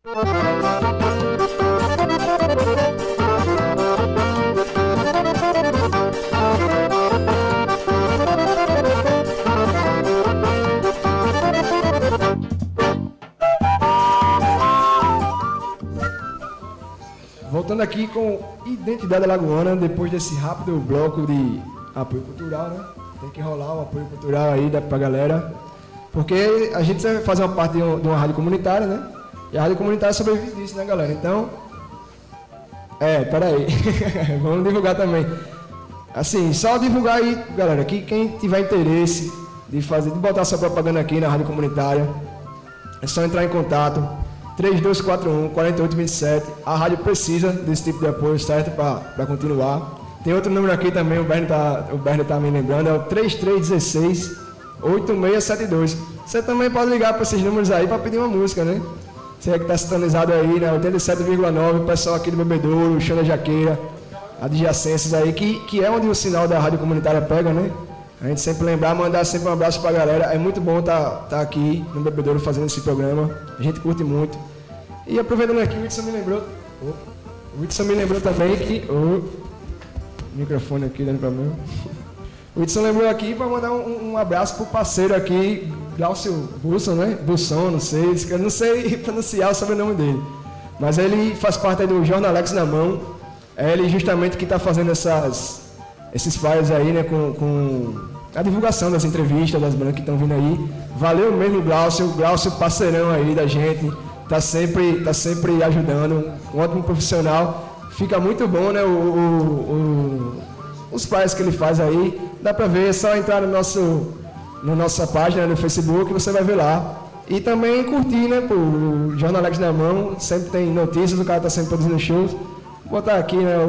Voltando aqui com Identidade Alagoana, depois desse rápido bloco de apoio cultural, né? Tem que rolar um apoio cultural aí pra galera, porque a gente vai fazer uma parte de uma rádio comunitária, né? E a rádio comunitária sobrevive disso, né, galera? Então, peraí, vamos divulgar também. Assim, só divulgar aí, galera, que quem tiver interesse de botar sua propaganda aqui na rádio comunitária, é só entrar em contato. 3241-4827. A rádio precisa desse tipo de apoio, certo? Para continuar. Tem outro número aqui também, o Bernie tá me lembrando, é o 3316-8672. Você também pode ligar para esses números aí para pedir uma música, né? Você que está sintonizado aí, né? 87,9, o pessoal aqui do Bebedouro, o Chão da Jaqueira, adjacências aí, que é onde o sinal da rádio comunitária pega, né? A gente sempre lembrar, mandar sempre um abraço para a galera. É muito bom tá aqui no Bebedouro fazendo esse programa. A gente curte muito. E aproveitando aqui, o Whitson me lembrou também que... O microfone aqui dando problema. O Whitson lembrou aqui para mandar um abraço pro parceiro aqui, Glaucio Busson, né? Busson, não sei. Eu não sei pronunciar o sobrenome dele. Mas ele faz parte aí do Jornalex na Mão. É ele justamente que está fazendo esses flyers aí, né? Com a divulgação das entrevistas, das bandas que estão vindo aí. Valeu mesmo, Glaucio. Glaucio, parceirão aí da gente. Tá sempre ajudando. Um ótimo profissional. Fica muito bom, né? Os flyers que ele faz aí. Dá pra ver, é só entrar na nossa página no Facebook, você vai ver lá. E também curtir, né? O Jornalex na Mão. Sempre tem notícias, o cara tá sempre produzindo shows. Vou botar aqui, né?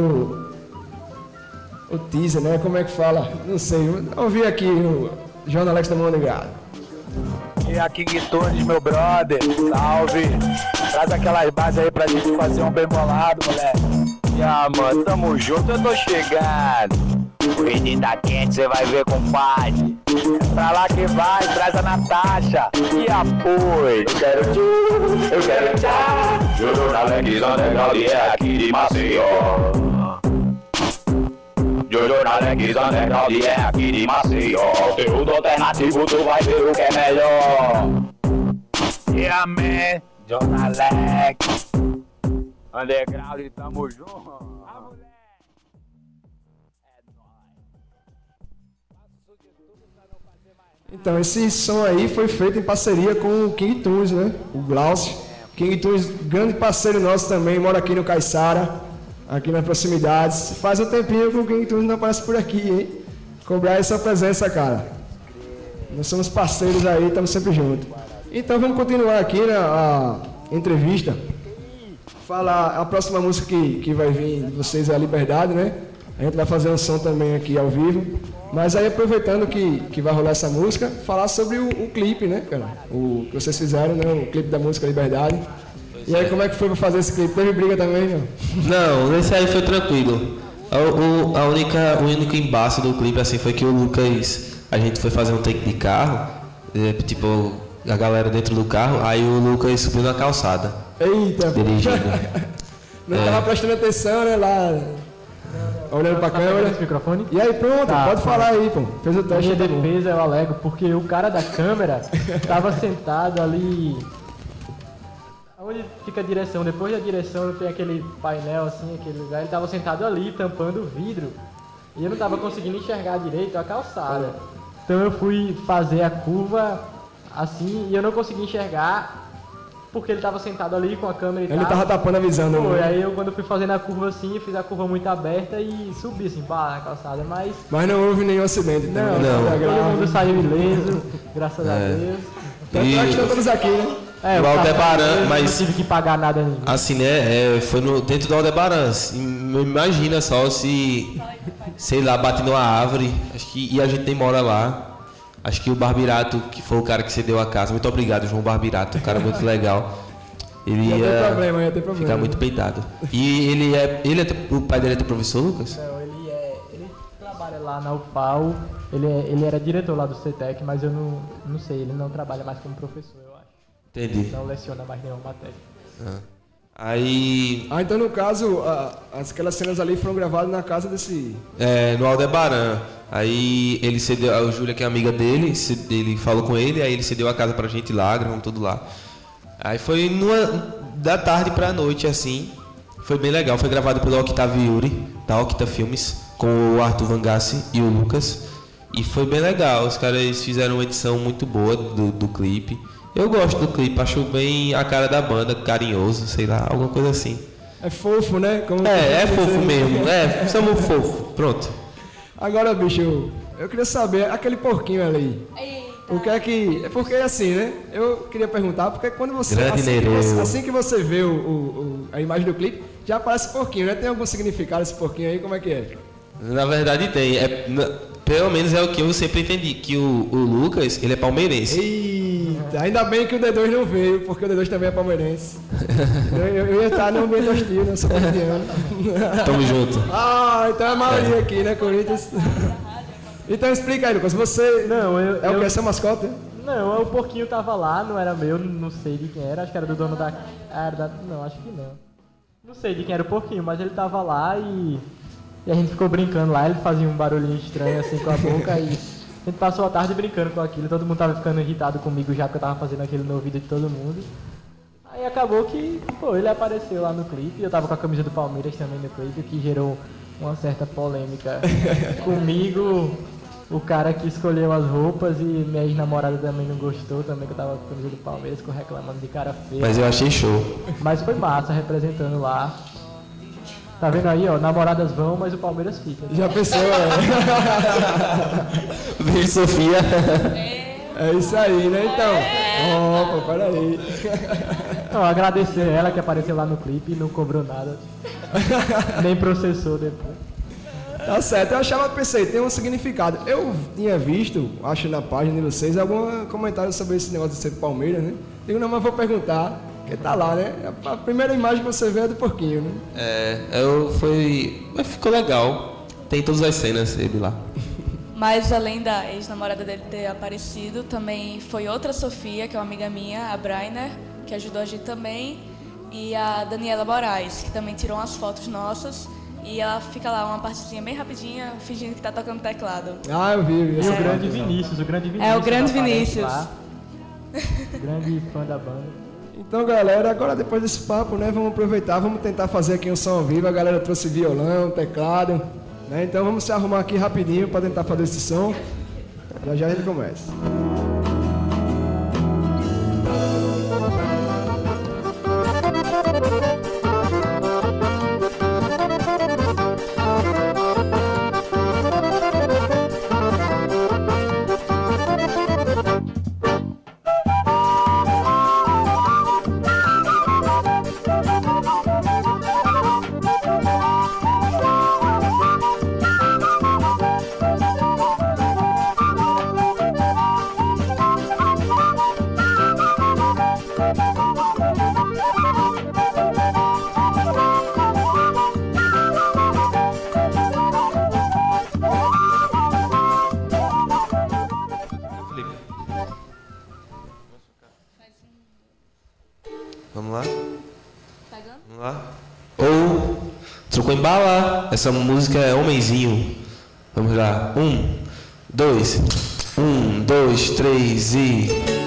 O teaser, né? Como é que fala? Não sei. Ouvi aqui o Jornalex na Mão ligado. E aqui Guitones, meu brother, salve! Traz aquelas bases aí pra gente fazer um bem bolado, moleque. Mano, tamo junto, eu tô chegando. O vídeo tá quente, cê vai ver, compadre. É pra lá que vai, traz a Natasha e apoio. Eu quero tchau. Jornalex Underground é aqui de Maceió. Jornalex Underground é aqui de Maceió. Conteúdo alternativo, tu vai ver o que é melhor. Yeah, man, Jornalex Underground, tamo junto. Então, esse som aí foi feito em parceria com o King Tunes, né? O Glaucio. King Tunes, grande parceiro nosso também, mora aqui no Caiçara, aqui nas proximidades. Faz um tempinho que o King Tunes não aparece por aqui, hein? Cobrar essa presença, cara. Nós somos parceiros aí, estamos sempre juntos. Então vamos continuar aqui, né, a entrevista. Falar a próxima música que vai vir de vocês é a Liberdade, né? A gente vai fazer um som também aqui ao vivo. Mas aí, aproveitando que vai rolar essa música, falar sobre o clipe, né, cara? O que vocês fizeram, né? O clipe da música Liberdade. E aí, como é que foi pra fazer esse clipe? Teve briga também, não? Não, esse aí foi tranquilo. O único embate do clipe, assim, foi que o Lucas... A gente foi fazer um take de carro, tipo, a galera dentro do carro, aí o Lucas subiu na calçada. Eita! Dirigindo. Não tava prestando atenção, né, lá... Olhando pra câmera. Esse microfone? E aí, pronto, pode falar aí, pô. Fez o teste. Minha defesa, eu alego, porque o cara da câmera tava sentado ali... Onde fica a direção? Depois da direção tem aquele painel assim, aquele lugar. Ele tava sentado ali, tampando o vidro. E eu não tava conseguindo enxergar direito a calçada. Então eu fui fazer a curva assim e eu não consegui enxergar porque ele tava sentado ali com a câmera e ele tava tapando a visão, né? Foi, aí eu quando eu fui fazendo a curva assim, fiz a curva muito aberta e subi assim, pá, na calçada, mas não houve nenhum acidente. Não. Todo mundo saiu ileso, graças a Deus. Tanto é que estão todos aqui, né? O Aldebaran, mas... Não tive que pagar nada nenhum. Assim, né, foi dentro do Aldebaran. Imagina só se, sei lá, bate numa árvore, acho que, e a gente nem mora lá. Acho que o Barbirato, que foi o cara que cedeu a casa, muito obrigado, João Barbirato, um cara muito legal. Ele ia ter problema. Ficar muito peitado. E o pai dele é teu professor, Lucas? Não, ele trabalha lá na UFAL, ele era diretor lá do CETEC, mas eu não sei, ele não trabalha mais como professor, eu acho. Entendi. Não leciona mais nenhuma matéria. Aí... então no caso, aquelas cenas ali foram gravadas na casa desse... no Aldebaran. Aí ele cedeu, a Júlia, que é amiga dele, ele falou com ele, aí ele cedeu a casa pra gente lá, gravamos tudo lá. Aí foi da tarde pra noite, assim. Foi bem legal, foi gravado pelo Octavio Yuri, da Octa Filmes, com o Arthur Vangassi e o Lucas. E foi bem legal, os caras fizeram uma edição muito boa do clipe. Eu gosto do clipe, acho bem a cara da banda, carinhoso, sei lá, alguma coisa assim. É fofo, né? É fofo mesmo, somos fofo, pronto. Agora, bicho, eu queria saber, aquele porquinho ali, o que é que... Porque assim, né? Eu queria perguntar, porque quando você... Assim que você vê a imagem do clipe, já aparece porquinho, né? Tem algum significado esse porquinho aí? Como é que é? Na verdade tem, pelo menos é o que eu sempre entendi, que o Lucas, ele é palmeirense. Eita, ainda bem que o D2 não veio, porque o D2 também é palmeirense. Eu ia estar no ambiente hostil, né? Eu sou corintiano. Tamo junto. Então é a maioria aqui, né, Corinthians? Então explica aí, Lucas, você... Não, o que? É seu mascote? Não, o porquinho tava lá, não era meu, não sei de quem era, acho que era do dono da... Não, acho que não. Não sei de quem era o porquinho, mas ele tava lá e a gente ficou brincando lá, ele fazia um barulhinho estranho assim com a boca e a gente passou a tarde brincando com aquilo, todo mundo tava ficando irritado comigo já que eu tava fazendo aquilo no ouvido de todo mundo. Aí acabou que, ele apareceu lá no clipe, eu tava com a camisa do Palmeiras também no clipe, o que gerou uma certa polêmica comigo, o cara que escolheu as roupas e minha ex-namorada também não gostou, também que eu tava com a camisa do Palmeiras, ficou reclamando de cara feia. Mas eu achei show. Mas foi massa, representando lá. Tá vendo aí, ó, namoradas vão, mas o Palmeiras fica. Já pensou, Beijo, Sofia. É isso aí, né? Então, opa, peraí. Não, agradecer ela que apareceu lá no clipe e não cobrou nada. Nem processou depois. Tá certo, pensei, tem um significado. Eu tinha visto, acho na página de vocês, algum comentário sobre esse negócio de ser Palmeiras, né? Digo, não, mas vou perguntar, porque tá lá, né? A primeira imagem que você vê é do porquinho, né? Mas ficou legal. Tem todas as cenas dele lá. Mas além da ex-namorada dele ter aparecido, também foi outra Sofia, que é uma amiga minha, a Brainer, que ajudou a gente também, e a Daniela Moraes, que também tirou umas fotos nossas. E ela fica lá, uma partezinha bem rapidinha, fingindo que tá tocando teclado. Eu vi. E o grande Vinícius, o grande Vinícius. Lá. Grande fã da banda. Então, galera, agora depois desse papo, né, vamos aproveitar, vamos tentar fazer aqui um som ao vivo. A galera trouxe violão, teclado, né? Então vamos se arrumar aqui rapidinho para tentar fazer esse som. Já a gente começa. Essa música é Homenzinho. Vamos lá. 1, 2, 1, 2, 3 e...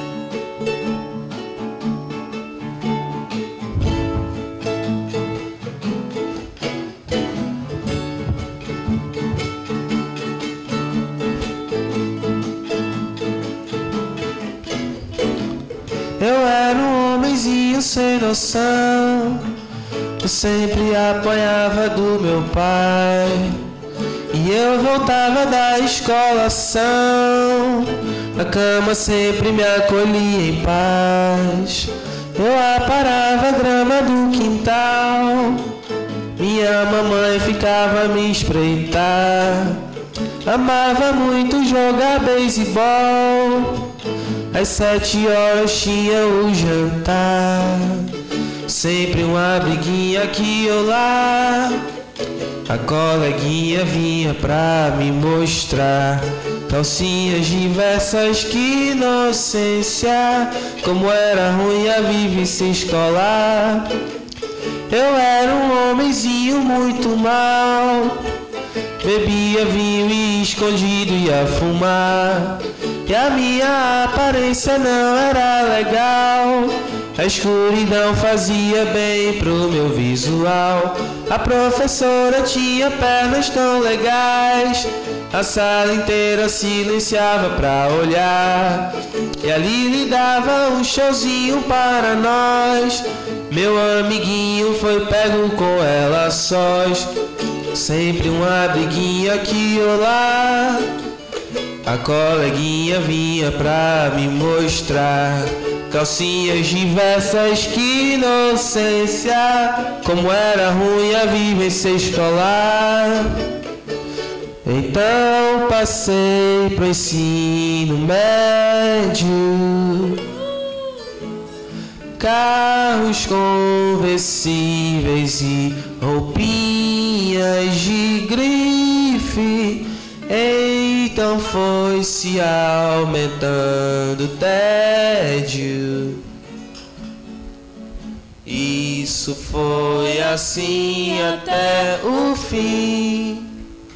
Eu era um homenzinho sem noção, eu sempre apanhava do meu pai, e eu voltava da escolação, na cama sempre me acolhia em paz. Eu aparava a grama do quintal, minha mamãe ficava a me espreitar. Amava muito jogar beisebol, às 7 horas tinha o jantar. Sempre uma briguinha aqui ou lá, a coleguinha vinha pra me mostrar calcinhas diversas, que inocência, como era ruim a vivência escolar. Eu era um homenzinho muito mal, bebia vinho e escondido ia fumar. E a minha aparência não era legal, a escuridão fazia bem pro meu visual. A professora tinha pernas tão legais, a sala inteira silenciava pra olhar. E ali lhe dava um showzinho para nós. Meu amiguinho foi pego com ela sós, sempre uma briguinha aqui ou lá. A coleguinha vinha pra me mostrar calcinhas diversas, que inocência, como era ruim a vivência escolar. Então passei pro ensino médio, carros conversíveis e roupinhas de grife. Então foi se aumentando o tédio. Isso foi assim até o fim.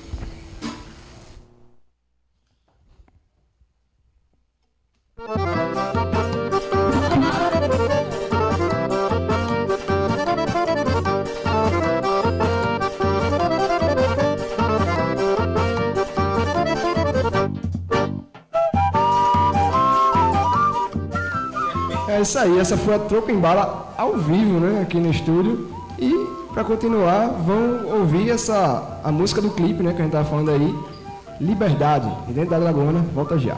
É isso aí, essa foi a Troco em Bala ao vivo, né, aqui no estúdio. E para continuar, vão ouvir a música do clipe, né, que a gente tava falando aí, Liberdade, Identidade Alagoana, volta já.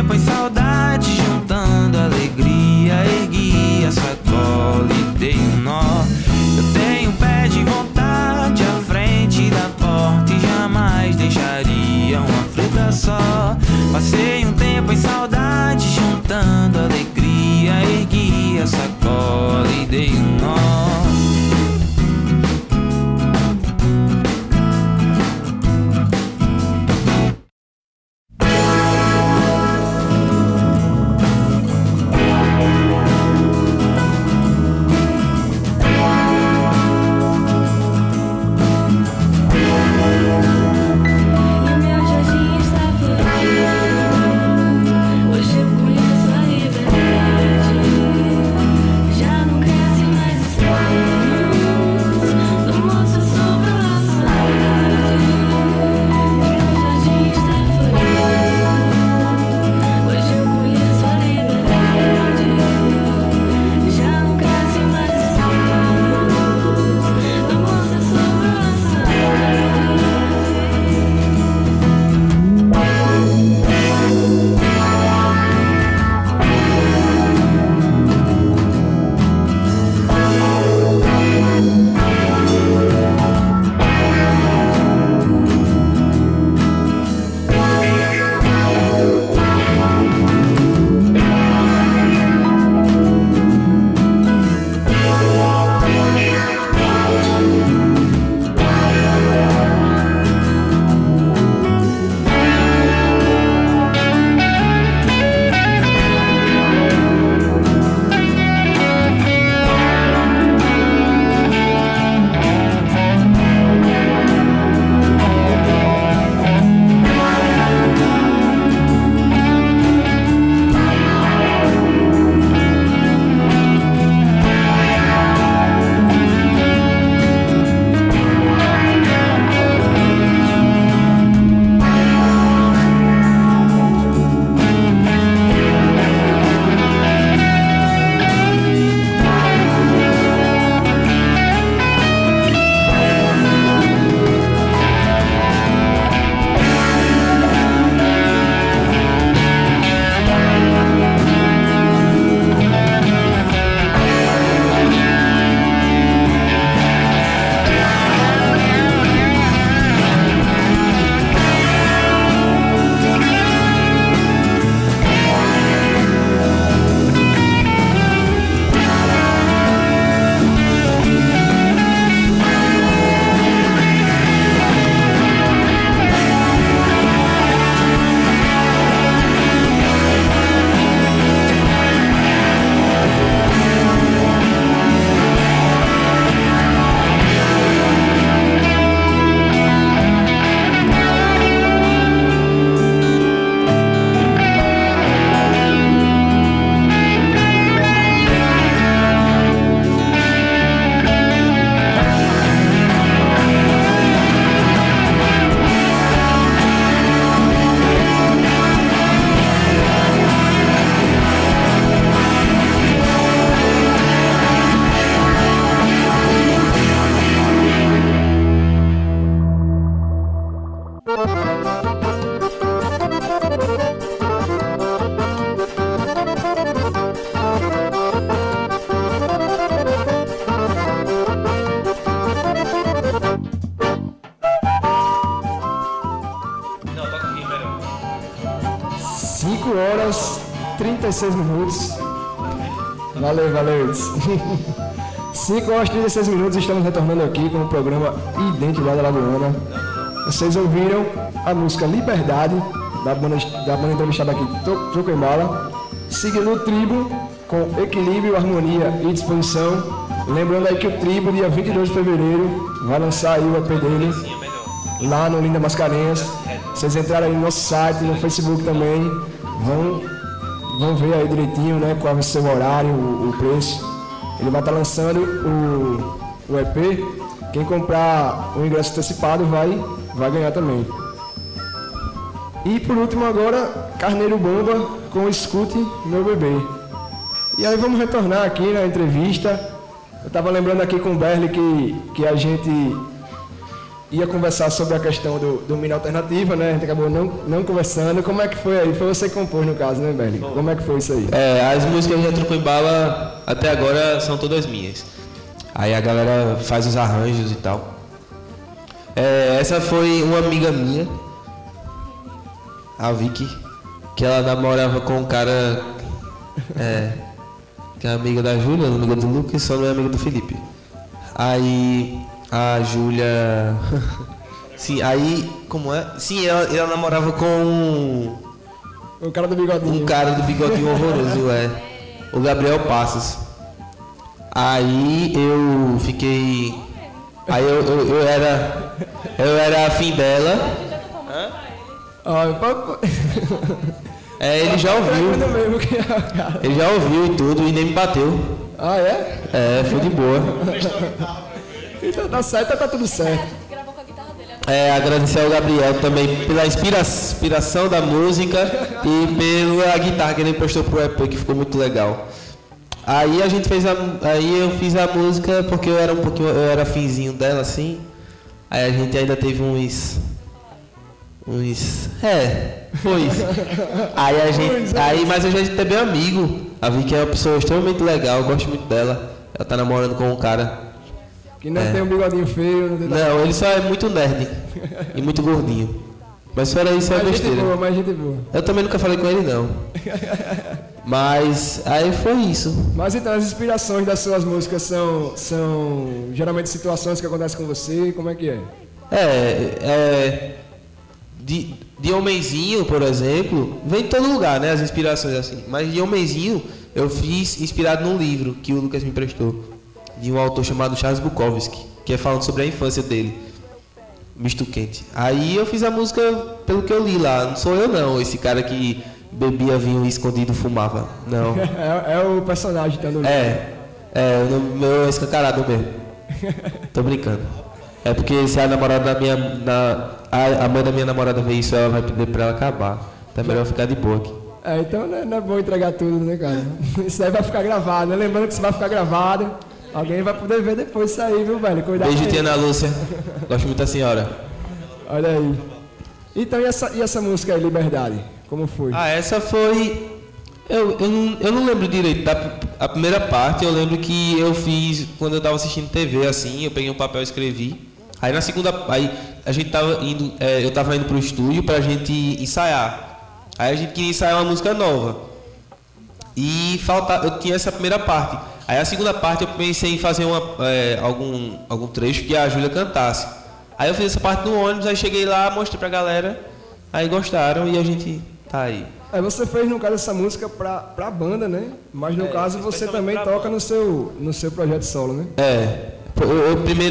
tempo em saudade, juntando alegria, ergui a sacola e dei um nó. Eu tenho um pé de vontade à frente da porta e jamais deixaria uma fruta só. Passei um tempo em saudade, juntando alegria, ergui a sacola e dei um nó. horas 36 minutos. Valeu, valeu. 5 horas e 36 minutos, estamos retornando aqui com o programa Identidade Alagoana. Vocês ouviram a música Liberdade, da banda entrevistada aqui, Troquemala. Seguindo o Tribo, com equilíbrio, harmonia e disposição. Lembrando aí que o Tribo, dia 22 de fevereiro, vai lançar aí o EP dele, lá no Linda Mascarenhas. Vocês entrarem aí no nosso site, no Facebook também, vão ver aí direitinho, né, qual vai ser o horário, o preço. Ele vai estar lançando o EP. Quem comprar o ingresso antecipado vai ganhar também. E por último agora, Carneiro Bomba com Escute Meu Bebê. E aí vamos retornar aqui na entrevista. Eu estava lembrando aqui com o Berli que a gente ia conversar sobre a questão do Mina Alternativa, né? A gente acabou não conversando. Como é que foi aí? Foi você que compôs no caso, né, Berli? Como é que foi isso aí? As músicas de Retro em Bala até agora são todas minhas. Aí a galera faz os arranjos e tal. Essa foi uma amiga minha, a Vicky, que ela namorava com um cara que é amiga da Júlia, amiga do Lucas, só não é amiga do Felipe. Aí a Júlia... Sim, aí... Como é? Sim, ela namorava com... O cara do bigodinho. Um cara do bigodinho horroroso, o Gabriel Passos. Aí eu fiquei... Aí eu era afim dela. Ele já ouviu. Ele já ouviu e tudo e nem me bateu. Ah, é? Foi de boa. Então tá certo, tá tudo certo. Agradecer ao Gabriel também pela inspiração da música e pela guitarra que ele prestou pro EP, que ficou muito legal. Aí a gente aí eu fiz a música porque eu era finzinho dela assim. Aí a gente ainda teve uns foi isso. Mas a gente é bem amigo. A Vicky é uma pessoa extremamente legal, eu gosto muito dela. Ela tá namorando com um cara que não tem um bigodinho feio, não, ele só é muito nerd e muito gordinho. Mas fora isso é besteira. Mais gente boa. Eu também nunca falei com ele não. Mas aí foi isso. Mas então as inspirações das suas músicas são geralmente situações que acontecem com você, como é que é? De Homenzinho, por exemplo, vem de todo lugar, né, as inspirações assim. Mas de Homenzinho eu fiz inspirado num livro que o Lucas me emprestou, de um autor chamado Charles Bukowski, que é falando sobre a infância dele, Misto Quente. Aí eu fiz a música pelo que eu li lá, não sou eu não, esse cara que bebia vinho e escondido fumava, não. É o personagem que tá no livro. O meu é escancarado mesmo. Tô brincando. É porque se a namorada da a mãe da minha namorada ver isso, ela vai pedir pra ela acabar. Então é melhor ficar de boa aqui. Então não é bom entregar tudo, né, cara? Isso aí vai ficar gravado, né? Lembrando que isso vai ficar gravado. Alguém vai poder ver depois isso aí, viu, velho? Cuidado. Beijo, tia Ana Lúcia. Gosto muito da senhora. Olha aí. Então, e essa música aí, Liberdade? Como foi? Essa foi... Eu não lembro direito. A primeira parte eu lembro que eu fiz quando eu tava assistindo TV, assim. Eu peguei um papel e escrevi. Aí na segunda... Aí a gente tava indo... eu tava indo pro estúdio pra gente ensaiar. Aí a gente queria ensaiar uma música nova. E eu tinha essa primeira parte. Aí a segunda parte eu pensei em fazer algum trecho que a Júlia cantasse. Aí eu fiz essa parte no ônibus, aí cheguei lá, mostrei pra galera, aí gostaram e a gente tá aí. Você fez, no caso, essa música pra banda, né? Mas no caso você também toca no seu projeto solo, né? Eu primeiro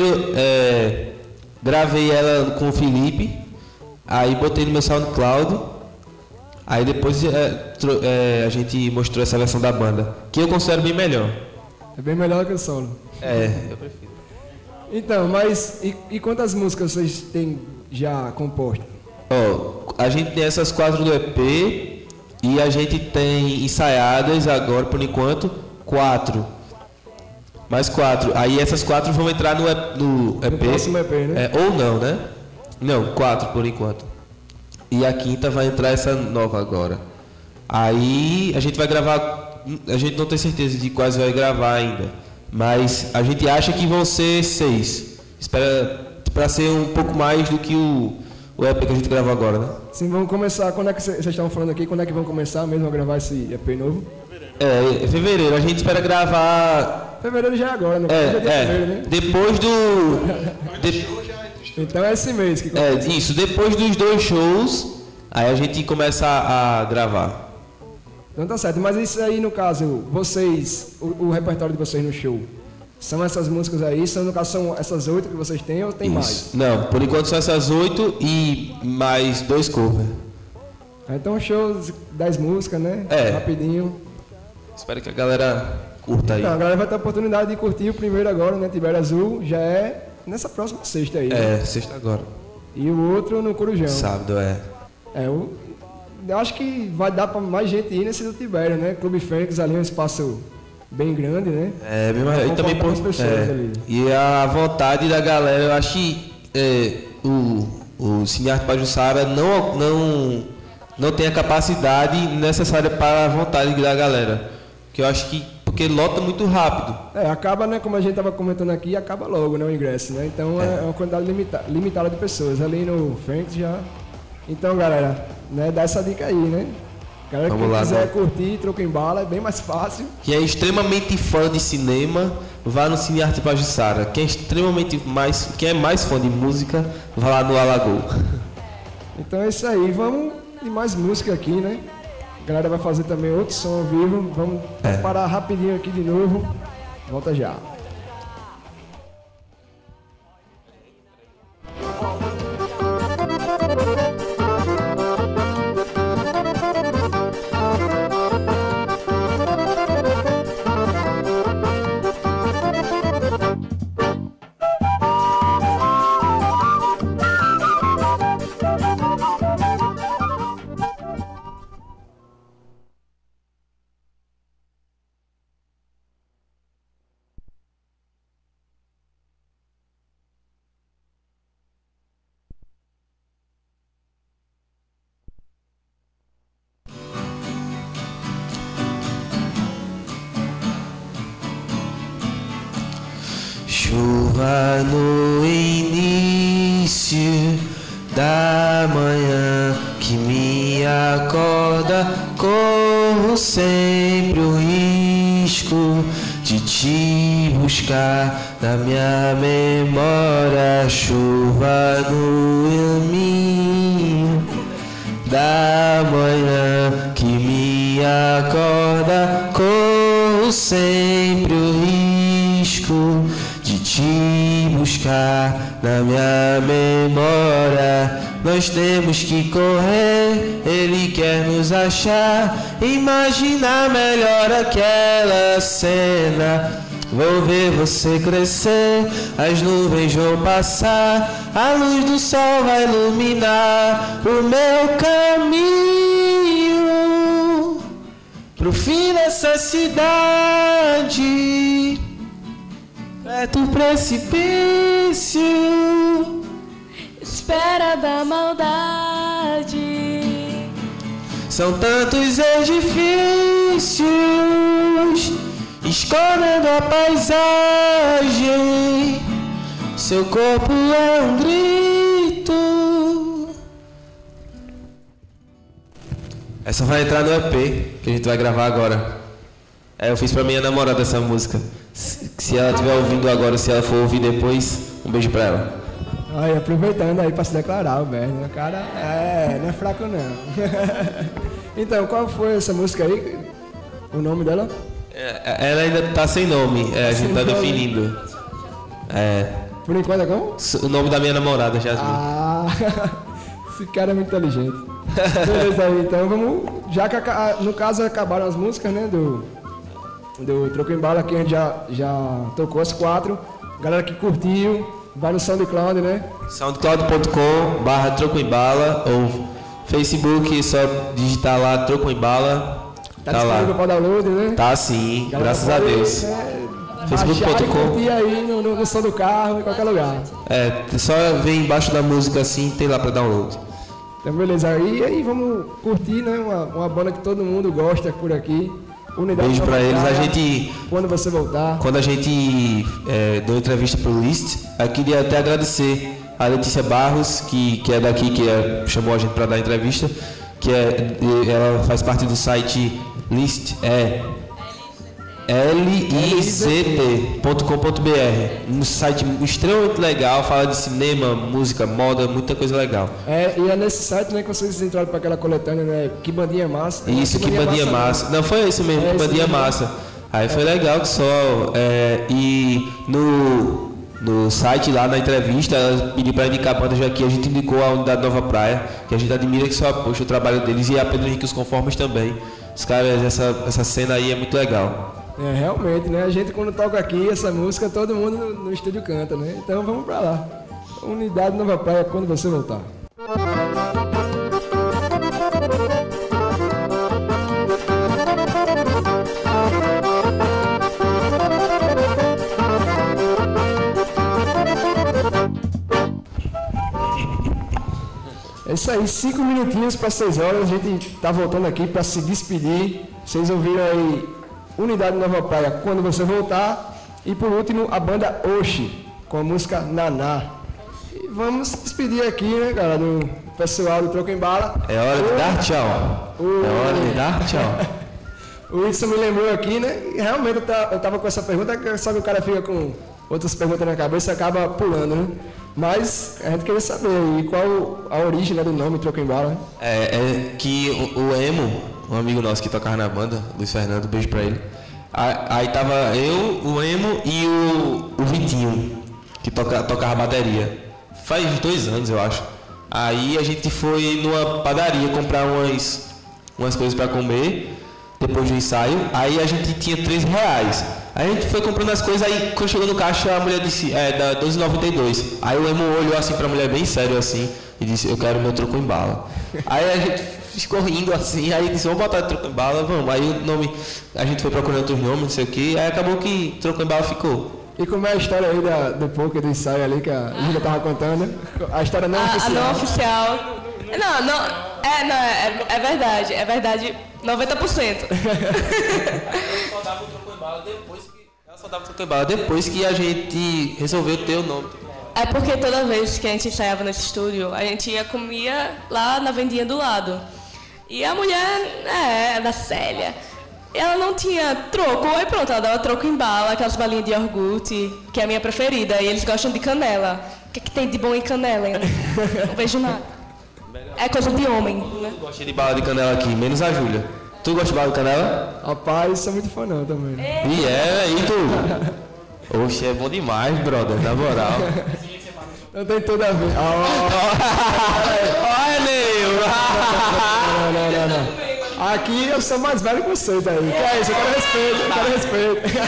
gravei ela com o Felipe, aí botei no meu SoundCloud, aí depois a gente mostrou essa versão da banda, que eu considero bem melhor. É bem melhor que o solo. Eu prefiro. Então, mas e quantas músicas vocês têm já composto? A gente tem essas 4 do EP e a gente tem ensaiadas agora, por enquanto, 4. Mais 4. Aí essas 4 vão entrar no EP. No próximo EP, né? Ou não, né? Não, 4 por enquanto. E a 5ª vai entrar essa nova agora. Aí a gente vai gravar... A gente não tem certeza de quais vai gravar ainda. Mas a gente acha que vão ser 6. Espera para ser um pouco mais do que o EP que a gente gravou agora, né? Sim, vamos começar. Quando é que vocês estavam falando aqui? Quando é que vão começar mesmo a gravar esse EP novo? Fevereiro. A gente espera gravar... Fevereiro já é agora, né? Fevereiro, né? Depois do... Então é esse mês que começa. Isso. Depois dos 2 shows, aí a gente começa a gravar. Então tá certo, mas isso aí no caso, vocês, o repertório de vocês no show, são essas músicas aí, no caso são essas 8 que vocês têm ou tem mais? Não, por enquanto são essas 8 e mais 2 covers. Então show 10 músicas, né? Rapidinho. Espero que a galera curta aí. Então, a galera vai ter a oportunidade de curtir o primeiro agora, né? Tibério Azul, já é nessa próxima sexta aí. Né? Sexta agora. E o outro no Corujão. Sábado, eu acho que vai dar para mais gente ir nesse do Tibério, né? Clube Fênix ali é um espaço bem grande, né? E também pessoas ali. E a vontade da galera, eu acho que o Cine Arte Pajuçara não tem a capacidade necessária para a vontade da galera. Que eu acho que porque lota muito rápido. Acaba, né, como a gente estava comentando aqui, acaba logo, né, o ingresso, né? Então é uma quantidade limitada de pessoas ali no frente já. Então, galera, né, dá essa dica aí, né? Galera, quem quiser curtir, Troco em Bala, é bem mais fácil. Quem é extremamente fã de cinema, vá no Cine Arte Pajuçara. Quem é mais fã de música, vá lá no Alagoas. Então é isso aí, vamos de mais música aqui, né? A galera vai fazer também outro som ao vivo. Vamos parar rapidinho aqui de novo. Volta já. Chuva no início da manhã que me acorda, corro sempre o risco de te buscar na minha memória. Chuva no caminho da manhã que me acorda, corro sempre o risco de te buscar na minha memória. Nós temos que correr, ele quer nos achar. Imaginar melhor aquela cena. Vou ver você crescer, as nuvens vão passar, a luz do sol vai iluminar o meu caminho pro fim dessa cidade. Perto do precipício, espera da maldade. São tantos edifícios escondendo a paisagem. Seu corpo é um grito. Essa vai entrar no EP que a gente vai gravar agora. Eu fiz pra minha namorada essa música. Se ela estiver ouvindo agora, se ela for ouvir depois, um beijo pra ela. Aí, aproveitando aí pra se declarar, o Bernie. O cara não é fraco não. Então, qual foi essa música aí? O nome dela? Ela ainda tá sem nome, a gente tá definindo. Por enquanto é como? O nome da minha namorada, Jasmine. Esse cara é muito inteligente. Beleza aí, então vamos. Já que no caso acabaram as músicas, né? Do Troco em Bala, que a gente já tocou as 4. Galera que curtiu, vai no SoundCloud, né? soundcloud.com/Troco em Bala ou Facebook, só digitar lá Troco em Bala. Tá disponível para download, né? Tá sim, galera, graças a Deus. Facebook.com. E aí no som do carro, em qualquer lugar. Só vem embaixo da música assim, tem lá para download. Então beleza, e aí vamos curtir, né? Uma banda que todo mundo gosta por aqui. Unidade Beijo pra eles. A gente, quando você voltar. Quando a gente deu entrevista pro List, eu queria até agradecer a Letícia Barros, que é daqui, chamou a gente para dar entrevista, ela faz parte do site List, lizt.com.br, um site extremamente legal, fala de cinema, música, moda, muita coisa legal. E é nesse site, né, que vocês entraram para aquela coletânea, né, Que Bandinha Massa. Isso, Que Bandinha Massa. Não, foi isso mesmo, Que Bandinha Massa. Aí foi legal que só, e no site lá, na entrevista, ela pediu para indicar bandas aqui, a gente indicou a Unidade Nova Praia, que a gente admira que só apoia o trabalho deles, e a Pedro Henrique Os Conformes também. Os caras, essa cena aí é muito legal. Realmente, né? A gente quando toca aqui essa música, todo mundo no estúdio canta, né? Então vamos pra lá. Unidade Nova Praia, quando você voltar. isso aí, 5 minutinhos para 6 horas, a gente tá voltando aqui para se despedir. Vocês ouviram aí Unidade Nova Praia, Quando Você Voltar. E por último, a banda Oxi, com a música Naná. E vamos se despedir aqui, né, cara, do pessoal do Troco em Bala. É hora de dar tchau. É hora de dar tchau. O Wilson me lembrou aqui, né? E realmente eu tava com essa pergunta, só que o cara fica com outras perguntas na cabeça e acaba pulando, né? Mas a gente queria saber aí qual a origem, né, do nome Troco em Bala. Né? É que o Emo, um amigo nosso que tocava na banda, Luiz Fernando, beijo pra ele. Aí tava eu, o Emo e o Vitinho, que tocava bateria. Faz 2 anos, eu acho. Aí a gente foi numa padaria comprar umas coisas pra comer, depois do ensaio. Aí a gente tinha R$3. Aí a gente foi comprando as coisas, aí quando chegou no caixa a mulher disse, da R$12,92. Aí o Emo olhou assim pra mulher bem sério assim e disse, eu quero meu troco em bala. Aí a gente ficou rindo assim, aí disse, vamos botar troco em bala, vamos. Aí o nome, a gente foi procurando outros nomes, não sei o que, aí acabou que troco em bala ficou. E como é a história aí do poker, do ensaio ali que a Júlia tava contando? A história não oficial. A não oficial. É verdade, 90%. Ela só dava o troco em bala depois que a gente resolveu ter o nome. É porque toda vez que a gente ensaiava nesse estúdio, a gente comia lá na vendinha do lado. E a mulher, da Célia, ela não tinha troco, aí pronto, ela dava troco em bala, aquelas balinhas de iogurte, que é a minha preferida, e eles gostam de canela. O que tem de bom em canela, hein? Não vejo nada. É coisa de homem, né? Eu gosto de bala de canela aqui, menos a Júlia. Tu gosta de bala de canela? Rapaz, sou muito fã não também. E tu? Oxe, é bom demais, brother, na moral. Não tem tudo a ver. Olha, Neil! Não. Aqui eu sou mais velho que vocês aí. Que é isso? Eu quero respeito.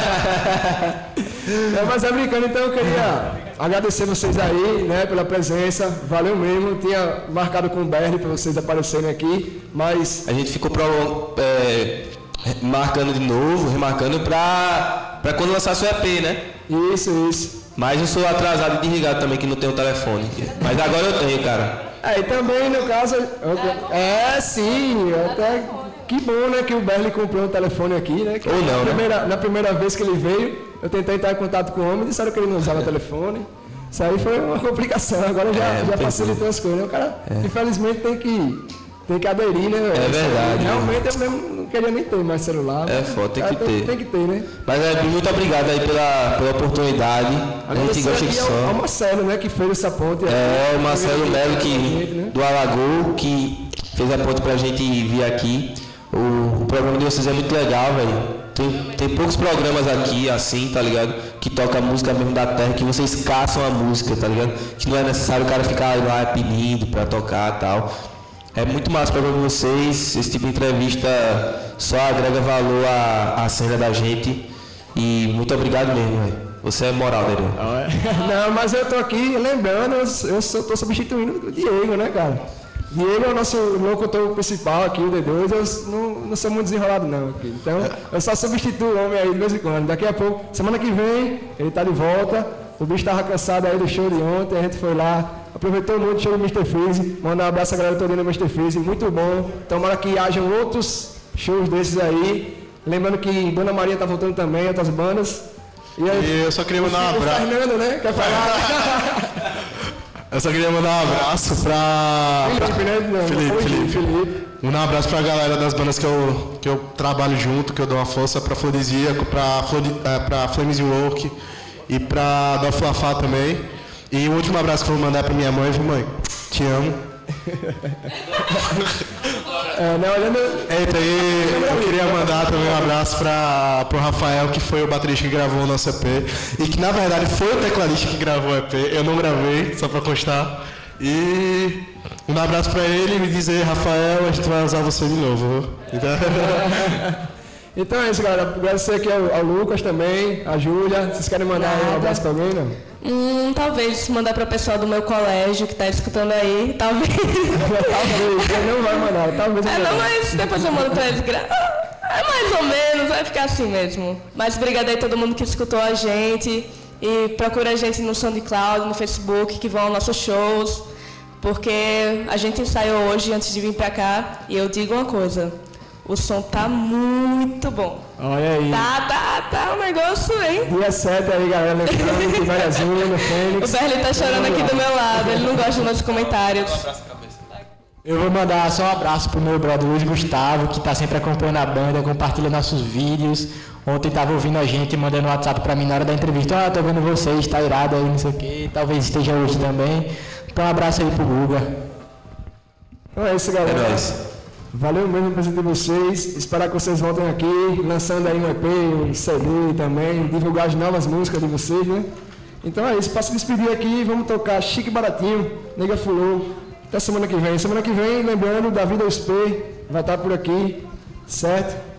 Mas é brincando, então eu queria agradecer vocês aí, né, pela presença. Valeu mesmo. Tinha marcado com o Bernie para vocês aparecerem aqui, mas... A gente ficou marcando de novo, remarcando pra quando lançar seu EP, né? Isso. Mas eu sou atrasado e desligado também, que não tenho telefone. Mas agora eu tenho, cara. E também, no caso... sim, até... Que bom, né, que o Bernie comprou um telefone aqui, né? Ou não, na primeira vez que ele veio, eu tentei entrar em contato com o homem, disseram que ele não usava telefone. Isso aí foi uma complicação, agora já facilitou as coisas, né? O cara, infelizmente, tem que aderir, né? É verdade. Realmente eu mesmo não queria nem ter mais celular. É foda, tem que ter. Tem que ter, né? Mas muito obrigado aí pela oportunidade. A gente gosta que só. Ao Marcelo, né, que fez essa ponte. O Marcelo Melo, do Alagoas, que fez a ponte pra gente vir aqui. O programa de vocês é muito legal, velho. Tem poucos programas aqui, assim, tá ligado? Que toca a música mesmo da terra, que vocês caçam a música, tá ligado? Que não é necessário o cara ficar lá pedindo pra tocar e tal. É muito massa pra vocês, esse tipo de entrevista só agrega valor à cena da gente. E muito obrigado mesmo, velho. Você é moral, Daniel. Não, mas eu tô aqui lembrando, eu tô substituindo o Diego, né, cara? Diego é o nosso locutor principal aqui, o D2, eu não sou muito desenrolado não aqui. Então, eu só substituo o homem aí de vez em quando. Daqui a pouco, semana que vem, ele tá de volta. O bicho tava cansado aí do show de ontem, a gente foi lá, aproveitou muito o show do Mr. Freeze, mandar um abraço a galera toda do Mr. Freeze, muito bom. Tomara que hajam outros shows desses aí. Lembrando que Dona Maria tá voltando também, outras bandas. E aí, eu só queria mandar um abraço. O Fernando, né? Quer falar? Eu só queria mandar um abraço pra... Felipe. Mandar um abraço pra galera das bandas que eu trabalho junto, que eu dou uma força, pra Flodisíaco, pra Flames Work e pra Doflafá também. E o último abraço que eu vou mandar pra minha mãe, mãe, te amo. Eita, eu queria mandar também um abraço pro Rafael, que foi o baterista que gravou o nosso EP e que na verdade foi o tecladista que gravou o EP, eu não gravei, só pra constar. E um abraço pra ele e me dizer, Rafael, a gente vai usar você de novo. Então é isso, galera. Agradecer aqui ao Lucas também, a Júlia. Vocês querem mandar um abraço pra alguém, não? Talvez mandar para o pessoal do meu colégio que está escutando aí, talvez. Talvez, não vai mandar, talvez. Não, mas depois eu mando para eles. É mais ou menos, vai ficar assim mesmo. Mas obrigado aí a todo mundo que escutou a gente. E procura a gente no SoundCloud, no Facebook, que vão aos nossos shows. porque a gente ensaiou hoje antes de vir pra cá e eu digo uma coisa, o som tá muito bom. Olha aí. Tá um negócio, hein? Dia 7 aí, galera, lembrando que vai azul no Fênix. O Berli tá chorando aqui do meu lado, ele não gosta dos nossos comentários. Eu vou mandar só um abraço pro meu brother Luiz Gustavo, que tá sempre acompanhando a banda, compartilha nossos vídeos. Ontem tava ouvindo a gente, mandando um WhatsApp pra mim na hora da entrevista. Tô vendo vocês, tá irado aí, não sei o quê. Talvez esteja hoje também. Então um abraço aí pro Guga. Então é isso, galera. É nóis. Valeu mesmo pelo presente de vocês. Espero que vocês voltem aqui, lançando aí um EP, um CD também, divulgar as novas músicas de vocês, né? Então é isso, para se despedir aqui, vamos tocar Chique Baratinho, Nega Fulô. Até semana que vem. Semana que vem, lembrando, Davi 2P vai estar por aqui, certo?